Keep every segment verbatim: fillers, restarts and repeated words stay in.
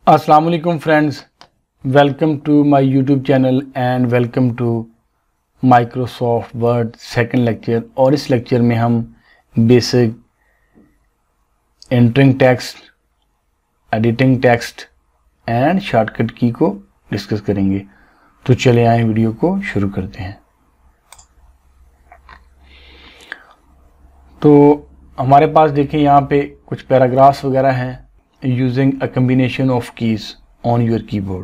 अस्सलाम वालेकुम friends, welcome to my YouTube channel and welcome to Microsoft Word second lecture. और इस lecture में हम basic entering text, editing text and shortcut key को discuss करेंगे। तो चले आए वीडियो को शुरू करते हैं। तो हमारे पास देखें यहाँ पे कुछ पैराग्राफ्स वगैरह हैं। Using a combination of keys on your keyboard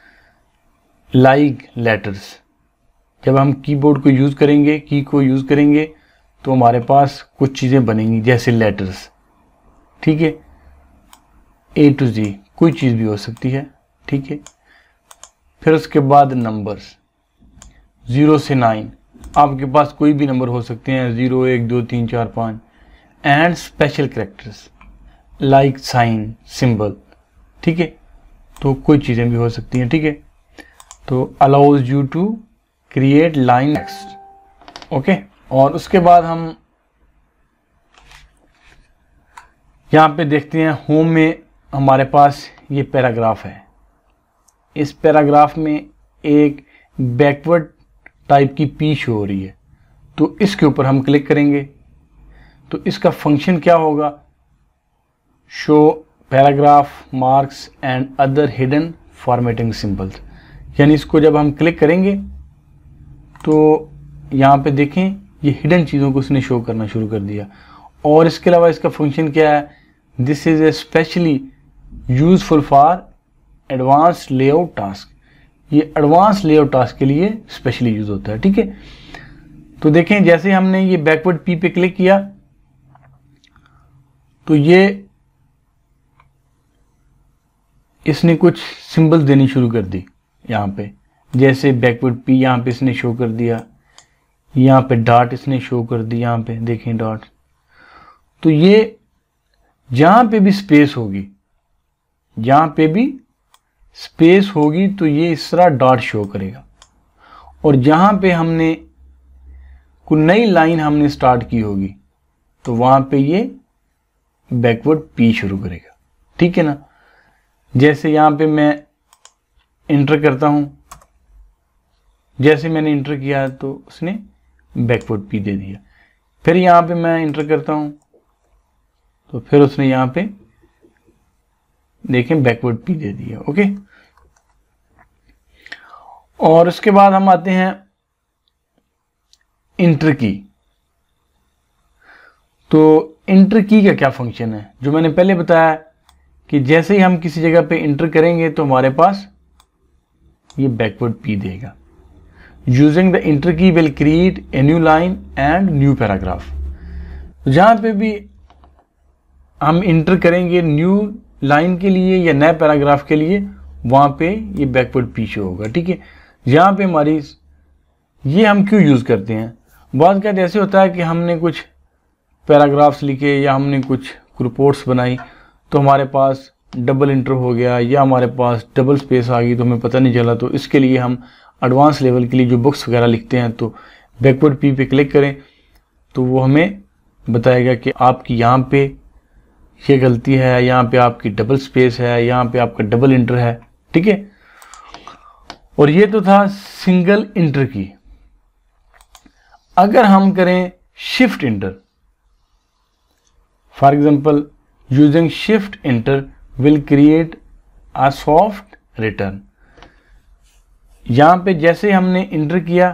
like letters। जब हम कीबोर्ड को यूज़ करेंगे, की को यूज़ करेंगे तो हमारे पास कुछ चीज़ें बनेंगी जैसे लेटर्स, ठीक है। ए टू जी कोई चीज़ भी हो सकती है, ठीक है। फिर उसके बाद नंबर्स ज़ीरो से नाइन, आपके पास कोई भी नंबर हो सकते हैं, ज़ीरो एक दो तीन चार पाँच। And special characters like sign, symbol, ठीक है। तो कोई चीज़ें भी हो सकती हैं, ठीक है। तो allows you to create line text, okay. और उसके बाद हम यहाँ पे देखते हैं होम में हमारे पास ये पैराग्राफ है। इस पैराग्राफ में एक बैकवर्ड टाइप की पी शो हो रही है, तो इसके ऊपर हम क्लिक करेंगे तो इसका फंक्शन क्या होगा, show paragraph marks and other hidden formatting symbols. यानी इसको जब हम क्लिक करेंगे तो यहाँ पे देखें ये हिडन चीज़ों को उसने शो करना शुरू कर दिया। और इसके अलावा इसका फंक्शन क्या है, this is a specially useful for advance layout task. ये एडवांस लेआउट टास्क के लिए स्पेशली यूज होता है, ठीक है। तो देखें जैसे हमने ये बैकवर्ड पी पे क्लिक किया तो ये इसने कुछ सिंबल्स देनी शुरू कर दी यहाँ पे, जैसे बैकवर्ड पी यहाँ पे इसने शो कर दिया, यहाँ पे डॉट इसने शो कर दी, यहाँ पे देखें डॉट। तो ये जहाँ पे भी स्पेस होगी, जहाँ पे भी स्पेस होगी तो ये इस तरह डॉट शो करेगा। और जहाँ पे हमने कोई नई लाइन हमने स्टार्ट की होगी तो वहाँ पे ये बैकवर्ड पी शुरू करेगा, ठीक है ना। जैसे यहाँ पे मैं इंटर करता हूँ, जैसे मैंने इंटर किया तो उसने बैकवर्ड पी दे दिया। फिर यहाँ पे मैं इंटर करता हूँ तो फिर उसने यहाँ पे देखें बैकवर्ड पी दे दिया, ओके। और उसके बाद हम आते हैं इंटर की। तो इंटर की का क्या फंक्शन है, जो मैंने पहले बताया कि जैसे ही हम किसी जगह पे इंटर करेंगे तो हमारे पास ये बैकवर्ड पी देगा। Using the enter key will create a new line and new paragraph. जहाँ पे भी हम इंटर करेंगे न्यू लाइन के लिए या नए पैराग्राफ के लिए, वहाँ पे ये बैकवर्ड पी शो होगा, ठीक है। यहाँ पे हमारी ये हम क्यों यूज़ करते हैं, बहुत क्या ऐसे होता है कि हमने कुछ पैराग्राफ्स लिखे या हमने कुछ रिपोर्ट्स बनाई तो हमारे पास डबल इंटर हो गया या हमारे पास डबल स्पेस आ गई तो हमें पता नहीं चला। तो इसके लिए हम एडवांस लेवल के लिए जो बुक्स वगैरह लिखते हैं तो बैकवर्ड पी पे क्लिक करें तो वो हमें बताएगा कि आपकी यहाँ पे ये गलती है, यहाँ पे आपकी डबल स्पेस है, यहाँ पे आपका डबल इंटर है, ठीक है। और ये तो था सिंगल इंटर की। अगर हम करें shift enter, for example using shift enter will create a soft return. यहां पे जैसे हमने इंटर किया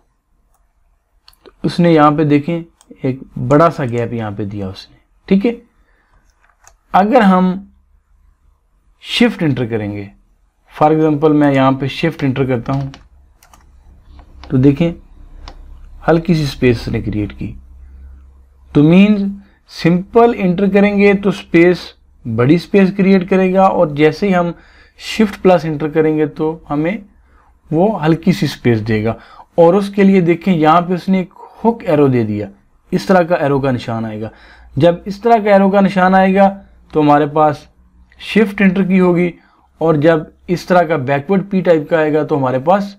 तो उसने यहां पे देखें एक बड़ा सा गैप यहां पे दिया उसने, ठीक है। अगर हम शिफ्ट इंटर करेंगे, फॉर एग्जांपल मैं यहां पे शिफ्ट इंटर करता हूं तो देखें हल्की सी स्पेस ने क्रिएट की। तो मीन्स सिंपल इंटर करेंगे तो स्पेस बड़ी स्पेस क्रिएट करेगा, और जैसे ही हम शिफ्ट प्लस इंटर करेंगे तो हमें वो हल्की सी स्पेस देगा। और उसके लिए देखें यहाँ पे उसने एक हुक एरो दे दिया, इस तरह का एरो का निशान आएगा। जब इस तरह का एरो का निशान आएगा तो हमारे पास शिफ्ट इंटर की होगी, और जब इस तरह का बैकवर्ड पी टाइप का आएगा तो हमारे पास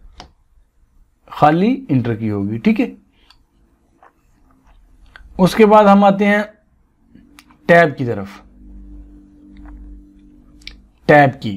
खाली इंटर की होगी, ठीक है। उसके बाद हम आते हैं टैब की तरफ। टैब की।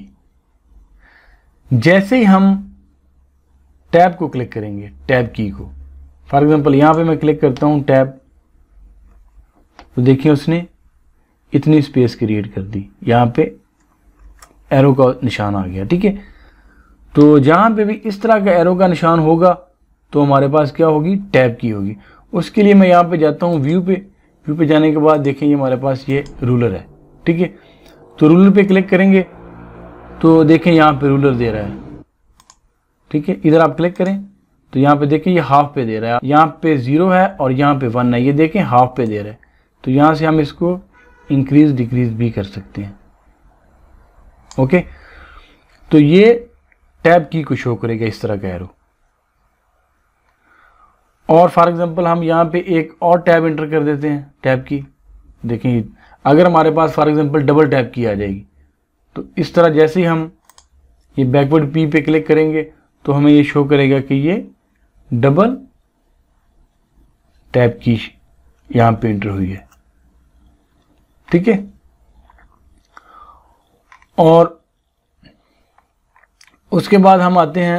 जैसे ही हम टैब को क्लिक करेंगे, टैब की को, फॉर एग्जांपल यहां पे मैं क्लिक करता हूं टैब, तो देखिए उसने इतनी स्पेस क्रिएट कर दी, यहां पे एरो का निशान आ गया। ठीक है, तो जहां पे भी इस तरह का एरो का निशान होगा तो हमारे पास क्या होगी, टैब की होगी। उसके लिए मैं यहां पे जाता हूं व्यू पे, व्यू पे जाने के बाद देखेंगे हमारे पास ये रूलर है। ठीक है, तो रूलर पे क्लिक करेंगे तो देखें यहां पे रूलर दे रहा है। ठीक है, इधर आप क्लिक करें तो यहाँ पे देखें ये हाफ पे दे रहा है, यहाँ पे जीरो है और यहाँ पे वन है, ये देखें हाफ पे दे रहा है। तो यहाँ से हम इसको इंक्रीज डिक्रीज भी कर सकते हैं। ओके, तो ये टैब की को शो करेगा इस तरह का एरो। और फॉर एग्जांपल हम यहाँ पे एक और टैब एंटर कर देते हैं, टैब की, देखें अगर हमारे पास for example double tab key आ जाएगी, तो इस तरह जैसे ही हम ये बैकवर्ड पी पे क्लिक करेंगे तो हमें ये शो करेगा कि ये डबल टैब की यहां पे एंटर हुई है। ठीक है, और उसके बाद हम आते हैं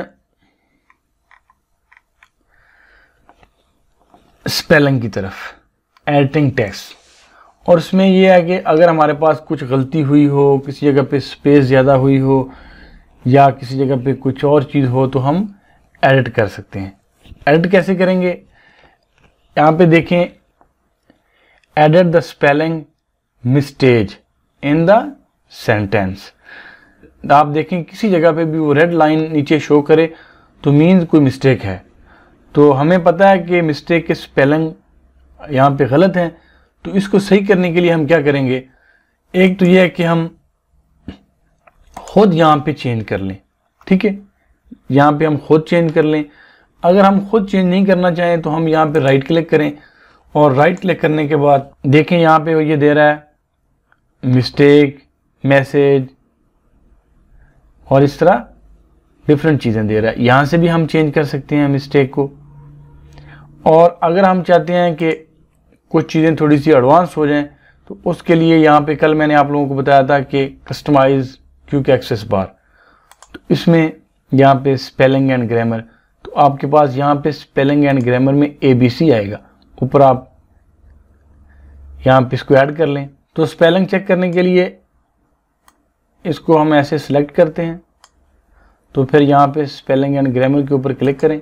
स्पेलिंग की तरफ, एडिटिंग टेक्स्ट। और इसमें यह है कि अगर हमारे पास कुछ गलती हुई हो, किसी जगह पे स्पेस ज़्यादा हुई हो या किसी जगह पे कुछ और चीज़ हो तो हम एडिट कर सकते हैं। एडिट कैसे करेंगे, यहाँ पे देखें edit the spelling mistake in the sentence. आप देखें किसी जगह पे भी वो रेड लाइन नीचे शो करे तो मीन्स कोई मिस्टेक है। तो हमें पता है कि मिस्टेक के स्पेलिंग यहाँ पे गलत हैं, तो इसको सही करने के लिए हम क्या करेंगे, एक तो ये है कि हम खुद यहाँ पे चेंज कर लें। ठीक है, यहाँ पे हम खुद चेंज कर लें। अगर हम खुद चेंज नहीं करना चाहें तो हम यहाँ पे राइट क्लिक करें और राइट क्लिक करने के बाद देखें यहाँ पे ये दे रहा है मिस्टेक, मैसेज और इस तरह डिफरेंट चीज़ें दे रहा है। यहाँ से भी हम चेंज कर सकते हैं मिस्टेक को। और अगर हम चाहते हैं कि कुछ चीज़ें थोड़ी सी एडवांस हो जाएं तो उसके लिए यहाँ पे कल मैंने आप लोगों को बताया था कि कस्टमाइज क्विक एक्सेस बार, तो इसमें यहाँ पे स्पेलिंग एंड ग्रामर, तो आपके पास यहाँ पे स्पेलिंग एंड ग्रामर में ए बी सी आएगा, ऊपर आप यहाँ पे इसको ऐड कर लें। तो स्पेलिंग चेक करने के लिए इसको हम ऐसे सिलेक्ट करते हैं, तो फिर यहाँ पे स्पेलिंग एंड ग्रामर के ऊपर क्लिक करें।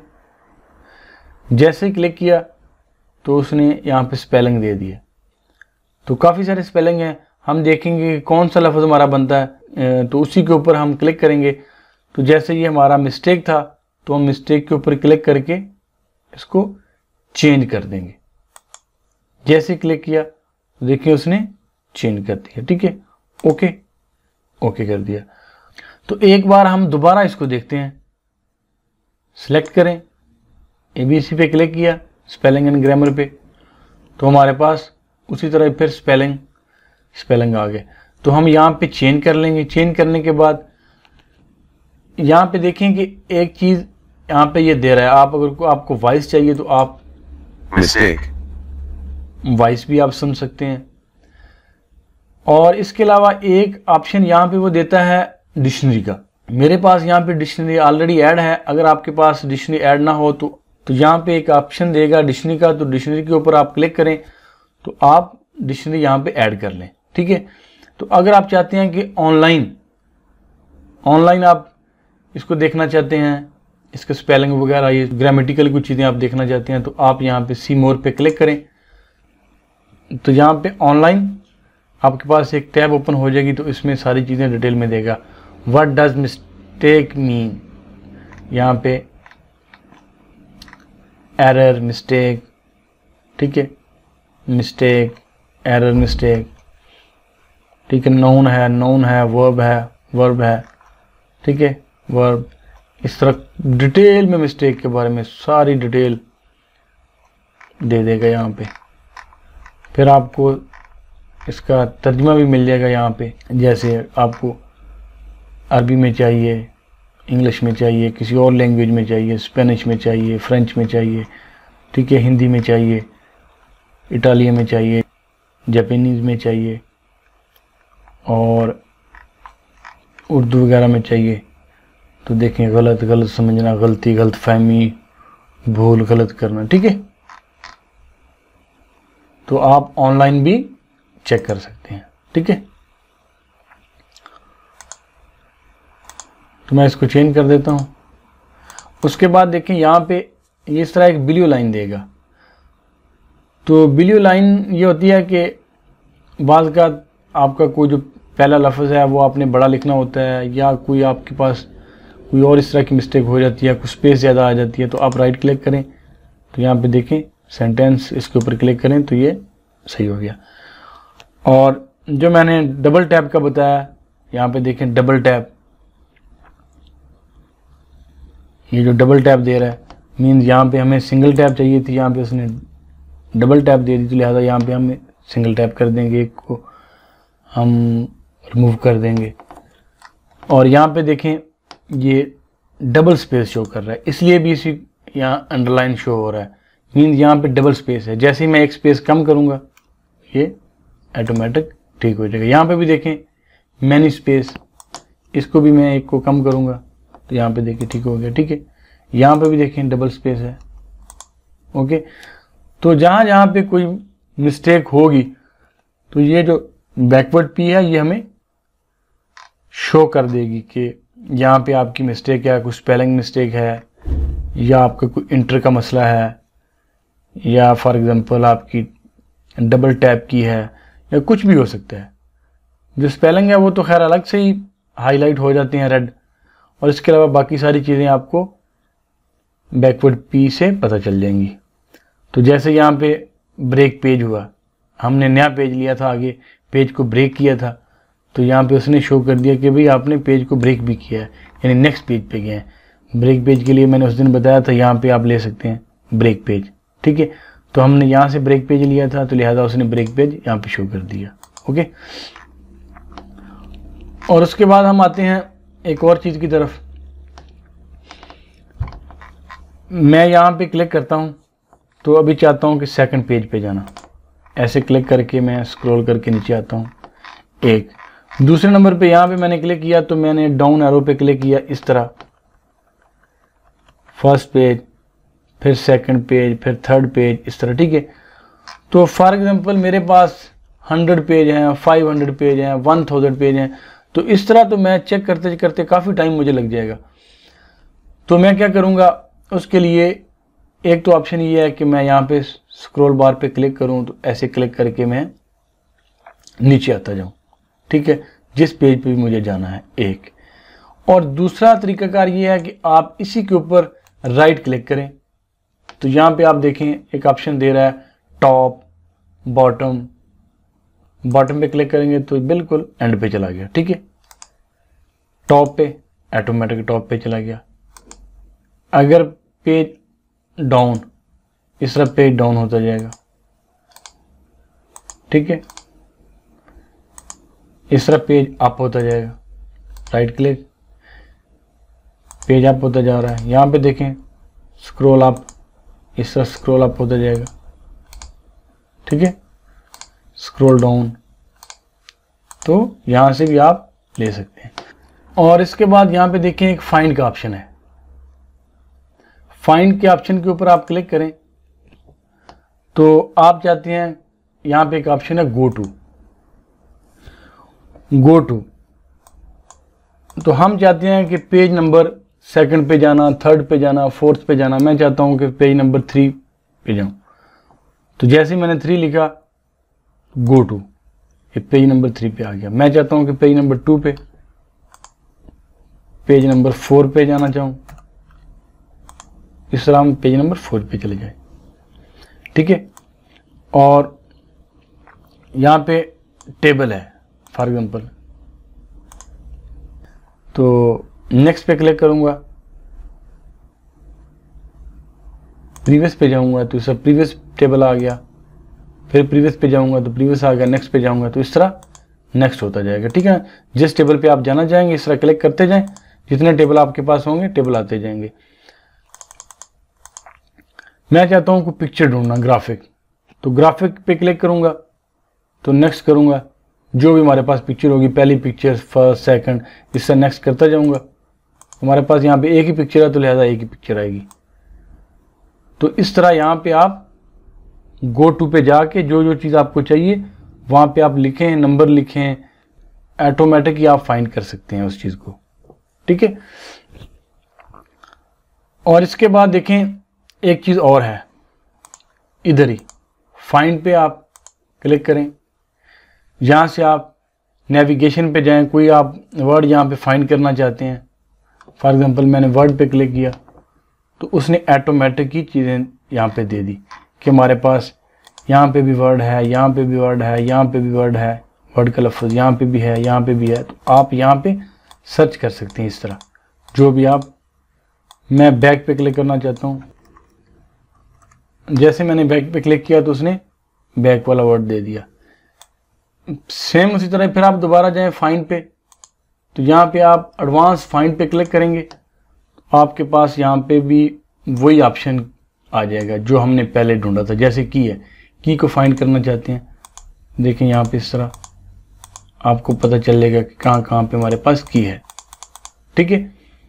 जैसे क्लिक किया तो उसने यहाँ पे स्पेलिंग दे दिया। तो काफ़ी सारे स्पेलिंग हैं, हम देखेंगे कौन सा लफ्ज़ हमारा बनता है, तो उसी के ऊपर हम क्लिक करेंगे। तो जैसे ये हमारा मिस्टेक था तो हम मिस्टेक के ऊपर क्लिक करके इसको चेंज कर देंगे। जैसे क्लिक किया तो देखिए उसने चेंज कर दिया। ठीक है, ओके ओके कर दिया। तो एक बार हम दोबारा इसको देखते हैं, सिलेक्ट करें, एबीसी पे क्लिक किया, स्पेलिंग एंड ग्रामर पे, तो हमारे पास उसी तरह फिर स्पेलिंग स्पेलिंग आ गए। तो हम यहाँ पे चेंज कर लेंगे। चेंज करने के बाद यहाँ पे देखें कि एक चीज़ यहाँ पे ये दे रहा है, आप अगर आपको वॉइस चाहिए तो आप Mistake. वॉइस भी आप सुन सकते हैं। और इसके अलावा एक ऑप्शन यहाँ पे वो देता है डिक्शनरी का। मेरे पास यहाँ पे डिक्शनरी ऑलरेडी ऐड है, अगर आपके पास डिक्शनरी ऐड ना हो तो तो यहाँ पे एक ऑप्शन देगा डिक्शनरी का, तो डिक्शनरी के ऊपर आप क्लिक करें तो आप डिक्शनरी यहाँ पे ऐड कर लें। ठीक है, तो अगर आप चाहते हैं कि ऑनलाइन ऑनलाइन आप इसको देखना चाहते हैं, इसके स्पेलिंग वगैरह ये ग्रामेटिकल कुछ चीज़ें आप देखना चाहते हैं, तो आप यहाँ पे सी मोर पे क्लिक करें। तो यहाँ पे ऑनलाइन आपके पास एक टैब ओपन हो जाएगी, तो इसमें सारी चीज़ें डिटेल में देगा। व्हाट डज मिस्टेक मीन, यहाँ पे एरर, मिस्टेक, ठीक है, मिस्टेक, एरर, मिस्टेक, ठीक है, नाउन है, नाउन है, वर्ब है, वर्ब है, ठीक है, वर्ब, इस तरह डिटेल में मिस्टेक के बारे में सारी डिटेल दे देगा यहाँ पे। फिर आपको इसका तर्जुमा भी मिल जाएगा यहाँ पे, जैसे आपको अरबी में चाहिए, इंग्लिश में चाहिए, किसी और लैंग्वेज में चाहिए, स्पेनिश में चाहिए, फ्रेंच में चाहिए, ठीक है, हिंदी में चाहिए, इटालियन में चाहिए, जापानीज़ में चाहिए, और उर्दू वगैरह में चाहिए तो देखें गलत गलत समझना, गलती, गलत फहमी, भूल, गलत करना, ठीक है। तो आप ऑनलाइन भी चेक कर सकते हैं, ठीक है। तो मैं इसको चेंज कर देता हूँ। उसके बाद देखें यहाँ पे ये इस तरह एक ब्लू लाइन देगा। तो ब्लू लाइन ये होती है कि बाज़ का आपका कोई जो पहला लफ्ज़ है वो आपने बड़ा लिखना होता है, या कोई आपके पास कोई और इस तरह की मिस्टेक हो जाती है, कुछ स्पेस ज़्यादा आ जाती है, तो आप राइट क्लिक करें तो यहाँ पे देखें सेंटेंस, इसके ऊपर क्लिक करें तो ये सही हो गया। और जो मैंने डबल टैप का बताया, यहाँ पे देखें डबल टैप, ये जो डबल टैप दे रहा है मीन्स यहाँ पे हमें सिंगल टैप चाहिए थी, यहाँ पे उसने डबल टैप दे दी, तो लिहाजा यहाँ पे हम सिंगल टैप कर देंगे, एक को हम रिमूव कर देंगे। और यहाँ पे देखें ये डबल स्पेस शो कर रहा है, इसलिए भी इसी यहाँ अंडरलाइन शो हो रहा है, मीन्स यहाँ पे डबल स्पेस है। जैसे ही मैं एक स्पेस कम करूँगा ये ऑटोमेटिक ठीक हो जाएगा। यहाँ पे भी देखें मैनी स्पेस, इसको भी मैं एक को कम करूँगा तो यहाँ पे देखिए ठीक हो गया, ठीक है। यहाँ पे भी देखें डबल स्पेस है, ओके। तो जहाँ जहाँ पे कोई मिस्टेक होगी तो ये जो बैकवर्ड पी है ये हमें शो कर देगी कि यहाँ पे आपकी मिस्टेक है, कुछ स्पेलिंग मिस्टेक है, या आपका कोई इंटर का मसला है, या फॉर एग्जांपल आपकी डबल टैप की है, या कुछ भी हो सकता है। जो स्पेलिंग है वो तो खैर अलग से ही हाईलाइट हो जाते हैं रेड, और इसके अलावा बाकी सारी चीज़ें आपको बैकवर्ड पी से पता चल जाएंगी। तो जैसे यहाँ पे ब्रेक पेज हुआ, हमने नया पेज लिया था, आगे पेज को ब्रेक किया था, तो यहाँ पे उसने शो कर दिया कि भाई आपने पेज को ब्रेक भी किया है, यानी नेक्स्ट पेज पे गए हैं। ब्रेक पेज के लिए मैंने उस दिन बताया था यहाँ पे आप ले सकते हैं ब्रेक पेज, ठीक है। तो हमने यहाँ से ब्रेक पेज लिया था तो लिहाजा उसने ब्रेक पेज यहाँ पे शो कर दिया, ओके। और उसके बाद हम आते हैं एक और चीज़ की तरफ। मैं यहाँ पे क्लिक करता हूँ तो अभी चाहता हूँ कि सेकंड पेज पे जाना, ऐसे क्लिक करके मैं स्क्रॉल करके नीचे आता हूँ। एक दूसरे नंबर पे यहाँ पे मैंने क्लिक किया तो मैंने डाउन एरो पे क्लिक किया इस तरह, फर्स्ट पेज, फिर सेकंड पेज, फिर थर्ड पेज, इस तरह, ठीक है। तो फॉर एग्जांपल मेरे पास हंड्रेड पेज हैं, फाइव हंड्रेड पेज हैं, वन थाउजेंड पेज हैं, तो इस तरह तो मैं चेक करते करते काफ़ी टाइम मुझे लग जाएगा। तो मैं क्या करूँगा उसके लिए, एक तो ऑप्शन ये है कि मैं यहाँ पे स्क्रॉल बार पे क्लिक करूँ, तो ऐसे क्लिक करके मैं नीचे आता जाऊँ, ठीक है, जिस पेज पे भी मुझे जाना है, एक। और दूसरा तरीकाकार ये है कि आप इसी के ऊपर राइट क्लिक करें, तो यहाँ पे आप देखें एक ऑप्शन दे रहा है टॉप, बॉटम। बॉटम पे क्लिक करेंगे तो बिल्कुल एंड पे चला गया, ठीक है। टॉप पे ऑटोमेटिक टॉप पे चला गया। अगर पेज डाउन, इस तरह पेज डाउन होता जाएगा, ठीक है। इस तरह पेज अप होता जाएगा, राइट क्लिक, पेज अप होता जा रहा है। यहाँ पे देखें स्क्रॉल अप, इस तरह स्क्रॉल अप होता जाएगा, ठीक है। स्क्रॉल डाउन, तो यहाँ से भी आप ले सकते हैं। और इसके बाद यहाँ पे देखें एक फाइंड का ऑप्शन है। फाइंड के ऑप्शन के ऊपर आप क्लिक करें तो आप चाहते हैं, यहाँ पे एक ऑप्शन है गो टू, गो टू। तो हम चाहते हैं कि पेज नंबर सेकंड पे जाना, थर्ड पे जाना, फोर्थ पे जाना। मैं चाहता हूँ कि पेज नंबर थ्री पे जाऊँ, तो जैसे ही मैंने थ्री लिखा गो टू, ये पेज नंबर थ्री पे आ गया। मैं चाहता हूँ कि पेज नंबर टू पे, पेज नंबर फोर पे जाना चाहूँ, इस तरह हम पेज नंबर फोर पे चले जाए, ठीक है। और यहाँ पे टेबल है फॉर एग्जांपल, तो नेक्स्ट पे क्लिक करूँगा, प्रीवियस पे जाऊँगा तो सब प्रीवियस टेबल आ गया, फिर प्रीवियस पे जाऊँगा तो प्रीवियस आ गया, नेक्स्ट पे जाऊँगा तो इस तरह नेक्स्ट होता जाएगा, ठीक है। जिस टेबल पे आप जाना चाहेंगे इस तरह क्लिक करते जाएं, जितने टेबल आपके पास होंगे टेबल आते जाएंगे। मैं चाहता हूँ कोई पिक्चर ढूंढना, ग्राफिक, तो ग्राफिक पे क्लिक करूँगा तो नेक्स्ट करूँगा, जो भी हमारे पास पिक्चर होगी, पहली पिक्चर, फर्स्ट, सेकंड, इससे नेक्स्ट करता जाऊंगा। हमारे पास यहाँ पे एक ही पिक्चर है तो लिहाजा एक ही पिक्चर आएगी। तो इस तरह यहाँ पे आप गो टू पे जाके जो जो चीज़ आपको चाहिए वहाँ पे आप लिखें, नंबर लिखें, ऑटोमेटिक ही आप फाइंड कर सकते हैं उस चीज़ को, ठीक है। और इसके बाद देखें एक चीज़ और है, इधर ही फाइंड पे आप क्लिक करें, यहाँ से आप नेविगेशन पे जाएं, कोई आप वर्ड यहाँ पे फाइंड करना चाहते हैं, फॉर एग्जांपल मैंने वर्ड पे क्लिक किया तो उसने ऑटोमेटिक ही चीज़ें यहाँ पे दे दी कि हमारे पास यहाँ पे भी वर्ड है, यहाँ पे भी वर्ड है, यहाँ पे भी वर्ड है, वर्ड का लफ्ज़ यहाँ पे भी है, यहाँ पे भी है। तो आप यहाँ पे सर्च कर सकते हैं इस तरह जो भी आप। मैं बैक पे क्लिक करना चाहता हूँ, जैसे मैंने बैक पे क्लिक किया तो उसने बैक वाला वर्ड दे दिया। सेम उसी तरह फिर आप दोबारा जाएं फाइंड पे, तो यहाँ पे आप एडवांस फाइंड पे क्लिक करेंगे, आपके पास यहाँ पे भी वही ऑप्शन आ जाएगा जो हमने पहले ढूंढा था। जैसे की है, की को फाइंड करना चाहते हैं, देखें यहाँ पे इस तरह आपको पता चलेगा कि कहाँ कहाँ पे हमारे पास की है, ठीक है।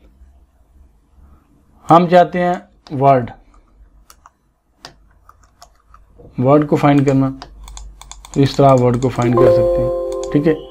हम चाहते हैं वर्ड, वर्ड को फाइंड करना, तो इस तरह वर्ड को फाइंड कर सकते हैं, ठीक है।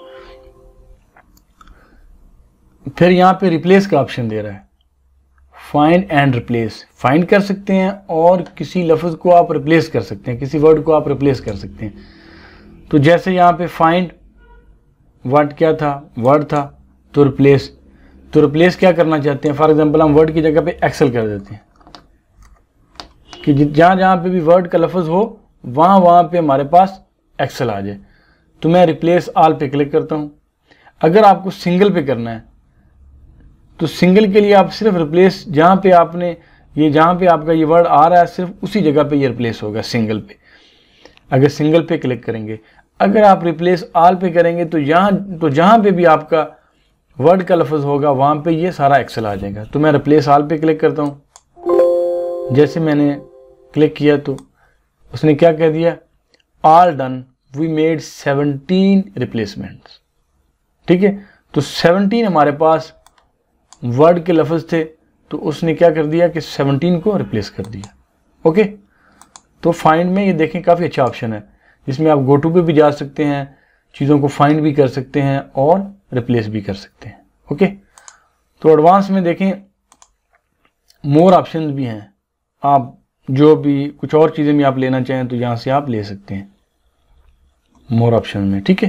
फिर यहाँ पे रिप्लेस का ऑप्शन दे रहा है, फाइंड एंड रिप्लेस, फाइंड कर सकते हैं और किसी लफ्ज़ को आप रिप्लेस कर सकते हैं, किसी वर्ड को आप रिप्लेस कर सकते हैं। तो जैसे यहाँ पे फाइंड वर्ड क्या था, वर्ड था, तो रिप्लेस, तो रिप्लेस क्या करना चाहते हैं, फॉर एग्जांपल हम वर्ड की जगह पे एक्सेल कर देते हैं कि जहाँ जहाँ पे भी वर्ड का लफ्ज़ हो वहाँ वहाँ पे हमारे पास एक्सेल आ जाए। तो मैं रिप्लेस ऑल पे क्लिक करता हूँ। अगर आपको सिंगल पे करना है तो सिंगल के लिए आप सिर्फ रिप्लेस, जहाँ पे आपने ये जहाँ पे आपका ये वर्ड आ रहा है सिर्फ उसी जगह पे ये रिप्लेस होगा सिंगल पे, अगर सिंगल पे क्लिक करेंगे। अगर आप रिप्लेस ऑल पे करेंगे तो यहाँ तो जहाँ पे भी आपका वर्ड का लफ्ज़ होगा वहाँ पे ये सारा एक्सेल आ जाएगा। तो मैं रिप्लेस ऑल पे क्लिक करता हूँ। जैसे मैंने क्लिक किया तो उसने क्या कह दिया, all done, we made seventeen replacements, ठीक है। तो सेवनटीन हमारे पास वर्ड के लफ्ज़ थे, तो उसने क्या कर दिया कि सेवनटीन को रिप्लेस कर दिया, ओके। तो फाइंड में ये देखें काफ़ी अच्छा ऑप्शन है, जिसमें आप गो टू पे भी जा सकते हैं, चीज़ों को फाइंड भी कर सकते हैं और रिप्लेस भी कर सकते हैं, ओके। तो एडवांस में देखें मोर ऑप्शंस भी हैं, आप जो भी कुछ और चीज़ें भी आप लेना चाहें तो यहाँ से आप ले सकते हैं मोर ऑप्शन में, ठीक है।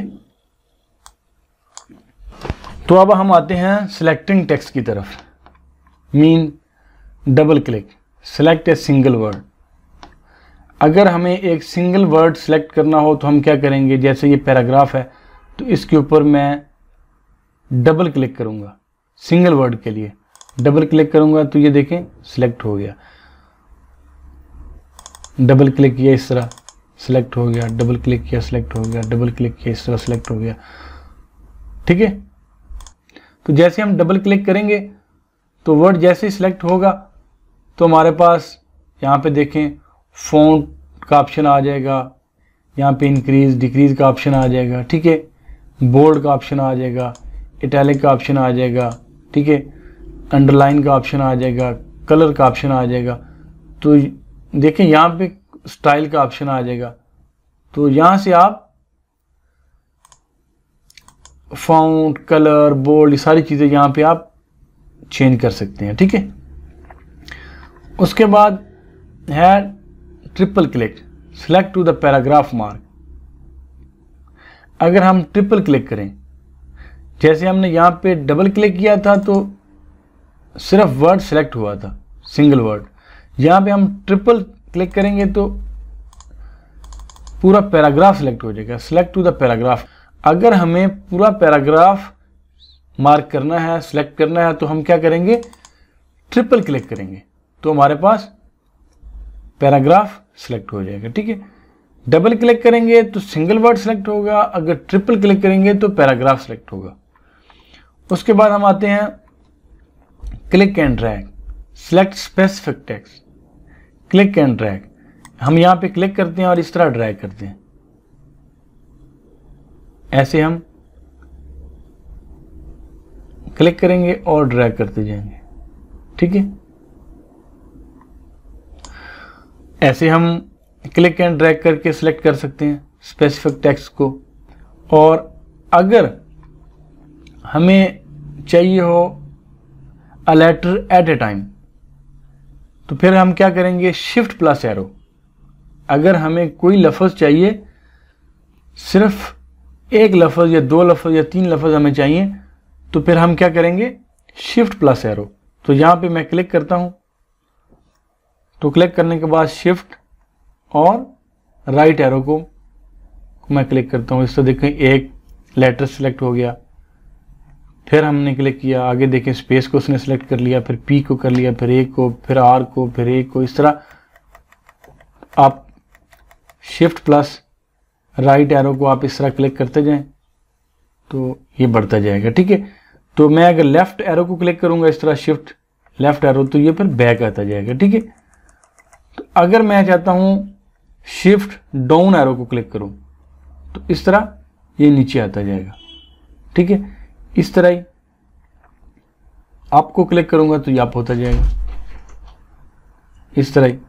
तो अब हम आते हैं सिलेक्टिंग टेक्स्ट की तरफ। Mean double click, select a single word. अगर हमें एक सिंगल वर्ड सेलेक्ट करना हो तो हम क्या करेंगे, जैसे ये पैराग्राफ है तो इसके ऊपर मैं डबल क्लिक करूंगा, सिंगल वर्ड के लिए डबल क्लिक करूंगा तो ये देखें सिलेक्ट हो गया। डबल क्लिक किया इस तरह सिलेक्ट हो गया, डबल क्लिक किया सिलेक्ट हो गया, डबल क्लिक किया इस तरह सिलेक्ट हो गया, ठीक है। तो जैसे हम डबल क्लिक करेंगे तो वर्ड जैसे ही सिलेक्ट होगा तो हमारे पास यहाँ पे देखें फ़ॉन्ट का ऑप्शन आ जाएगा, यहाँ पे इंक्रीज डिक्रीज का ऑप्शन आ जाएगा, ठीक है। बोल्ड का ऑप्शन आ जाएगा, इटैलिक का ऑप्शन आ जाएगा, ठीक है। अंडरलाइन का ऑप्शन आ जाएगा, कलर का ऑप्शन आ जाएगा। तो देखें यहाँ पे स्टाइल का ऑप्शन आ जाएगा। तो यहाँ से आप फ़ॉन्ट, कलर, बोल्ड, ये सारी चीज़ें यहाँ पे आप चेंज कर सकते हैं, ठीक है। उसके बाद है triple click, select to the paragraph mark. अगर हम ट्रिपल क्लिक करें, जैसे हमने यहाँ पे डबल क्लिक किया था तो सिर्फ वर्ड सेलेक्ट हुआ था, सिंगल वर्ड। यहाँ पे हम ट्रिपल क्लिक करेंगे तो पूरा पैराग्राफ सेलेक्ट हो जाएगा, सेलेक्ट टू द पैराग्राफ। अगर हमें पूरा पैराग्राफ मार्क करना है, सेलेक्ट करना है, तो हम क्या करेंगे, ट्रिपल क्लिक करेंगे तो हमारे पास पैराग्राफ सेलेक्ट हो जाएगा, ठीक है। डबल क्लिक करेंगे तो सिंगल वर्ड सेलेक्ट होगा, अगर ट्रिपल क्लिक करेंगे तो पैराग्राफ सेलेक्ट होगा। उसके बाद हम आते हैं click and drag, select specific text, click and drag. हम यहाँ पे क्लिक करते हैं और इस तरह ड्रैग करते हैं, ऐसे हम क्लिक करेंगे और ड्रैग करते जाएंगे, ठीक है। ऐसे हम क्लिक एंड ड्रैग करके सिलेक्ट कर सकते हैं स्पेसिफिक टेक्स्ट को। और अगर हमें चाहिए हो a letter at a time, तो फिर हम क्या करेंगे, शिफ्ट प्लस एरो। अगर हमें कोई लफ्ज़ चाहिए, सिर्फ एक लफ्ज़ या दो लफ्ज़ या तीन लफ्ज़ हमें चाहिए, तो फिर हम क्या करेंगे, शिफ्ट प्लस एरो। तो यहाँ पे मैं क्लिक करता हूँ, तो क्लिक करने के बाद शिफ्ट और राइट एरो को मैं क्लिक करता हूँ। इससे देखें एक लेटर सेलेक्ट हो गया, फिर हमने क्लिक किया, आगे देखें स्पेस को उसने सेलेक्ट कर लिया, फिर पी को कर लिया, फिर ए को, फिर आर को, फिर ए को। इस तरह आप शिफ्ट प्लस राइट एरो को आप इस तरह क्लिक करते जाएं तो ये बढ़ता जाएगा, ठीक है। तो मैं अगर लेफ्ट एरो को क्लिक करूंगा इस तरह शिफ्ट लेफ्ट एरो, तो ये फिर बैक आता जाएगा, ठीक है। तो अगर मैं चाहता हूं शिफ्ट डाउन एरो को क्लिक करूं, तो इस तरह ये नीचे आता जाएगा, ठीक है। इस तरह ही आपको क्लिक करूंगा तो ये आप होता जाएगा, इस तरह ही,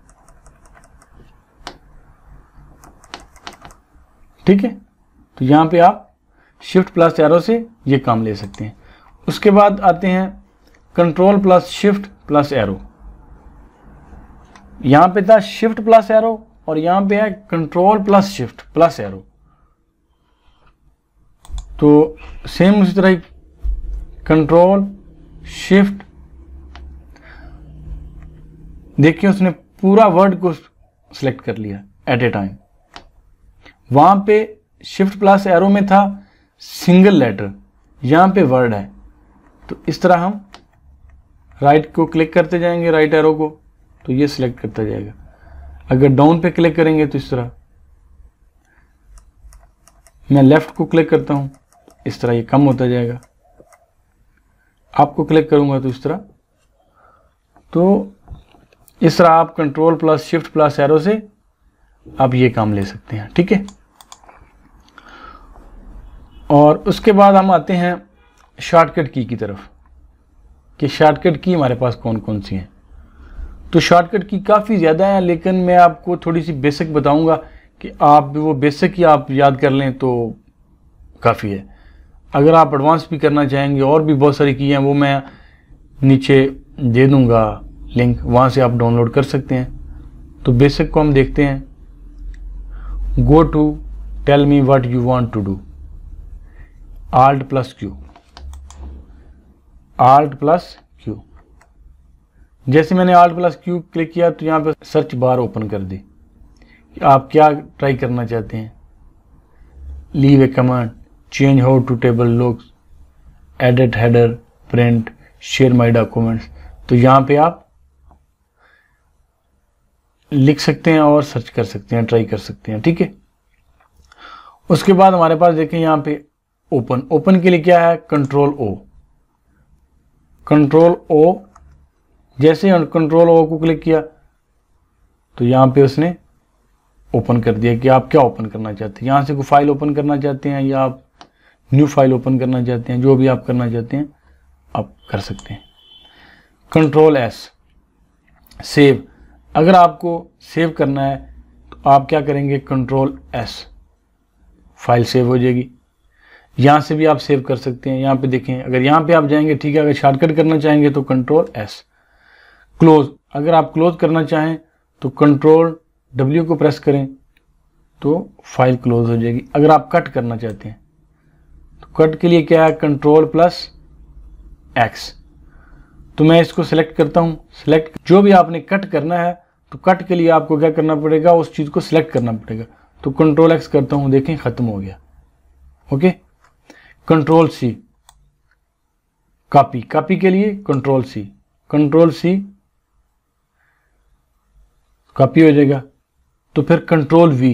ठीक है। तो यहां पे आप शिफ्ट प्लस एरो से ये काम ले सकते हैं। उसके बाद आते हैं control plus shift plus arrow. यहां पे था शिफ्ट प्लस एरो और यहां पे है control plus shift plus arrow. तो सेम उसी तरह ही कंट्रोल शिफ्ट, देखिए उसने पूरा वर्ड को सिलेक्ट कर लिया एट ए टाइम। वहां पे शिफ्ट प्लस एरो में था सिंगल लेटर, यहां पे वर्ड है। तो इस तरह हम राइट को क्लिक करते जाएंगे, राइट एरो को, तो ये सिलेक्ट करता जाएगा। अगर डाउन पे क्लिक करेंगे तो इस तरह, मैं लेफ्ट को क्लिक करता हूं, इस तरह ये कम होता जाएगा। आपको क्लिक करूंगा तो इस तरह। तो इस तरह आप control plus shift plus arrow से आप ये काम ले सकते हैं, ठीक है। और उसके बाद हम आते हैं शॉर्टकट की की तरफ कि शॉर्टकट की हमारे पास कौन कौन सी हैं। तो शॉर्टकट की काफ़ी ज़्यादा है, लेकिन मैं आपको थोड़ी सी बेसिक बताऊंगा कि आप वो बेसिक ही आप याद कर लें तो काफ़ी है। अगर आप एडवांस भी करना चाहेंगे, और भी बहुत सारी की हैं, वो मैं नीचे दे दूंगा लिंक, वहाँ से आप डाउनलोड कर सकते हैं। तो बेसिक को हम देखते हैं। Go to tell me what you want to do, alt plus Q, alt plus Q. जैसे मैंने आल्ट प्लस क्यू क्लिक किया तो यहाँ पे सर्च बार ओपन कर दी कि आप क्या ट्राई करना चाहते हैं। Leave a command, change how to table looks, edit header, print, share my documents. तो यहाँ पे आप लिख सकते हैं और सर्च कर सकते हैं, ट्राई कर सकते हैं, ठीक है। उसके बाद हमारे पास देखें यहाँ पे ओपन, ओपन के लिए क्या है, कंट्रोल ओ, कंट्रोल ओ। जैसे कंट्रोल ओ को क्लिक किया तो यहाँ पे उसने ओपन कर दिया कि आप क्या ओपन करना चाहते हैं। यहाँ से कोई फाइल ओपन करना चाहते हैं या आप न्यू फाइल ओपन करना चाहते हैं, जो भी आप करना चाहते हैं आप कर सकते हैं। Control S, save. अगर आपको सेव करना है तो आप क्या करेंगे, कंट्रोल एस, फाइल सेव हो जाएगी। यहाँ से भी आप सेव कर सकते हैं। यहाँ पे देखें, अगर यहाँ पे आप जाएंगे, ठीक है। अगर शॉर्टकट करना चाहेंगे तो कंट्रोल एस। क्लोज, अगर आप क्लोज करना चाहें तो कंट्रोल डब्ल्यू को प्रेस करें तो फाइल क्लोज हो जाएगी। अगर आप कट करना चाहते हैं तो कट के लिए क्या है, कंट्रोल प्लस एक्स। तो मैं इसको सिलेक्ट करता हूँ। सिलेक्ट, जो भी आपने कट करना है तो कट के लिए आपको क्या करना पड़ेगा, उस चीज़ को सिलेक्ट करना पड़ेगा। तो कंट्रोल एक्स करता हूँ, देखें ख़त्म हो गया, okay. Control C, copy, copy के लिए control C, control C, copy हो जाएगा। तो फिर control V,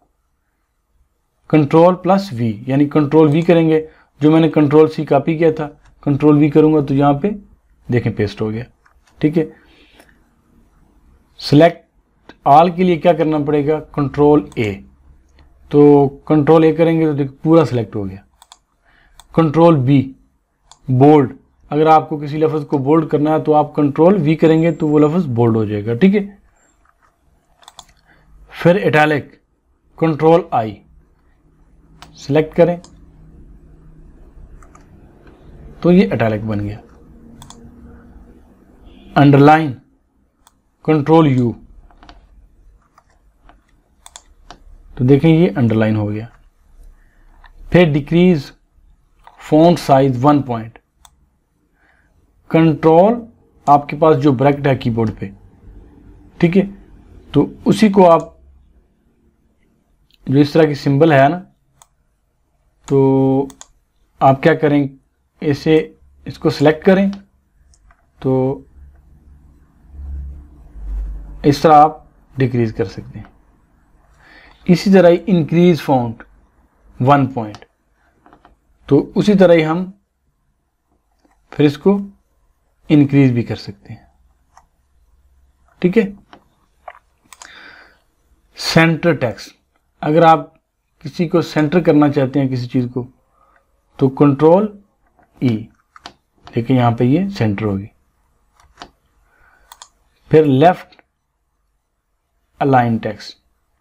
control plus V, यानी कंट्रोल वी करेंगे। जो मैंने कंट्रोल सी कॉपी किया था, कंट्रोल वी करूंगा तो यहां पे देखें पेस्ट हो गया, ठीक है। सिलेक्ट ऑल के लिए क्या करना पड़ेगा, कंट्रोल ए। तो कंट्रोल ए करेंगे तो देखो पूरा सिलेक्ट हो गया। कंट्रोल बी बोल्ड, अगर आपको किसी लफ्ज़ को बोल्ड करना है तो आप कंट्रोल वी करेंगे तो वो लफ्ज़ बोल्ड हो जाएगा, ठीक है। फिर इटैलिक, कंट्रोल आई सिलेक्ट करें तो ये इटैलिक बन गया। अंडरलाइन, कंट्रोल यू, तो देखें ये अंडरलाइन हो गया। फिर decrease font size one point, control आपके पास जो ब्रैकेट है कीबोर्ड पे, ठीक है, तो उसी को आप जो इस तरह की सिंबल है ना, तो आप क्या करें, इसे इसको सिलेक्ट करें तो इस तरह आप डिक्रीज कर सकते हैं। इसी तरह ही इंक्रीज फॉन्ट वन पॉइंट, तो उसी तरह ही हम फिर इसको इंक्रीज भी कर सकते हैं, ठीक है। सेंटर टेक्स्ट, अगर आप किसी को सेंटर करना चाहते हैं किसी चीज को तो कंट्रोल ई, देखिए यहां पे ये सेंटर होगी। फिर लेफ्ट अलाइन टेक्स्ट,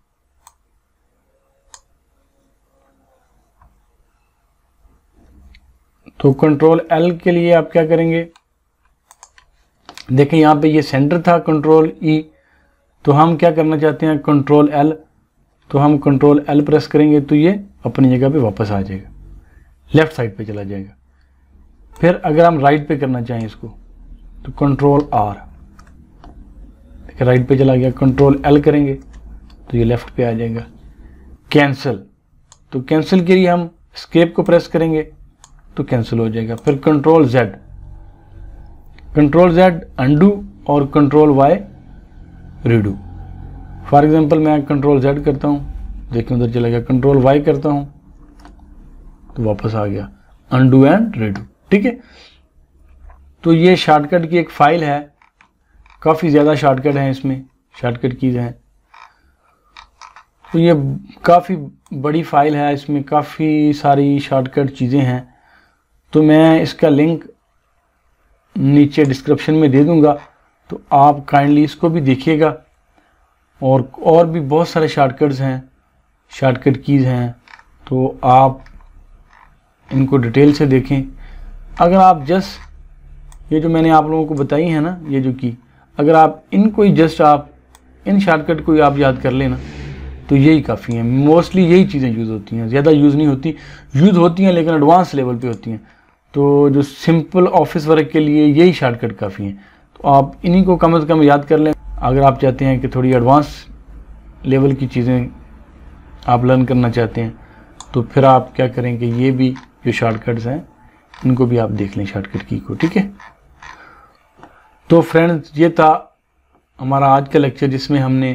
तो कंट्रोल एल के लिए आप क्या करेंगे, देखें यहां पे ये सेंटर था कंट्रोल ई, तो हम क्या करना चाहते हैं कंट्रोल एल, तो हम कंट्रोल एल प्रेस करेंगे तो ये अपनी जगह पे वापस आ जाएगा, लेफ्ट साइड पे चला जाएगा। फिर अगर हम राइट पे करना चाहें इसको तो कंट्रोल आर, देखिए राइट पे चला गया। कंट्रोल एल करेंगे तो ये लेफ्ट पे आ जाएगा। कैंसिल, तो कैंसिल के लिए हम एस्केप को प्रेस करेंगे तो कैंसिल हो जाएगा। फिर control Z, control Z undo और control Y redo. For example मैं कंट्रोल जेड करता हूं, देखिए उधर चला गया। कंट्रोल वाई करता हूं तो वापस आ गया, अंडू एंड रीडू, ठीक है। तो ये शॉर्टकट की एक फाइल है, काफ़ी ज़्यादा शॉर्टकट हैं इसमें, शॉर्टकट कीज हैं। तो ये काफ़ी बड़ी फाइल है, इसमें काफ़ी सारी शॉर्टकट चीज़ें हैं। तो मैं इसका लिंक नीचे डिस्क्रिप्शन में दे दूंगा, तो आप काइंडली इसको भी देखिएगा। और और भी बहुत सारे शॉर्टकट्स हैं, शॉर्टकट कीज हैं, तो आप इनको डिटेल से देखें। अगर आप जस्ट ये जो मैंने आप लोगों को बताई है ना, ये जो की, अगर आप इनको ही जस्ट आप इन शॉर्टकट को ही आप याद कर लेना तो यही काफ़ी है। मोस्टली यही चीज़ें यूज़ होती हैं, ज़्यादा यूज़ नहीं होती, यूज़ होती हैं लेकिन एडवांस लेवल पे होती हैं। तो जो सिंपल ऑफिस वर्क के लिए यही शॉर्टकट काफ़ी हैं, तो आप इन्हीं को कम से कम याद कर लें। अगर आप चाहते हैं कि थोड़ी एडवांस लेवल की चीज़ें आप लर्न करना चाहते हैं तो फिर आप क्या करें कि ये भी जो शॉर्टकट्स हैं इनको भी आप देख लें, शॉर्टकट की को, ठीक है। तो फ्रेंड्स, ये था हमारा आज का लेक्चर जिसमें हमने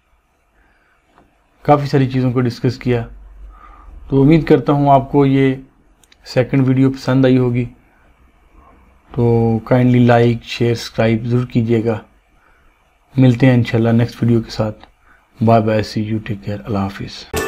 काफ़ी सारी चीज़ों को डिस्कस किया। तो उम्मीद करता हूँ आपको ये सेकंड वीडियो पसंद आई होगी। तो काइंडली लाइक शेयर सब्सक्राइब ज़रूर कीजिएगा। मिलते हैं इंशाल्लाह नेक्स्ट वीडियो के साथ। Bye bye, see you, take care, अल्लाह हाफिज़।